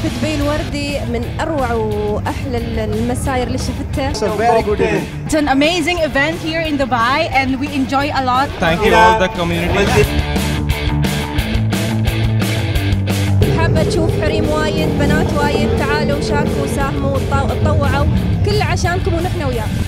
دبي الوردي من أروع وأحلى المساير اللي شفتها. So very good event. It's an amazing event here in Dubai and we enjoy a lot. Thank you all the community. حابة تشوف حريم وايد، بنات وايد، تعالوا شاركوا، ساهموا، تطوعوا، كل عشانكم ونحن وياكم.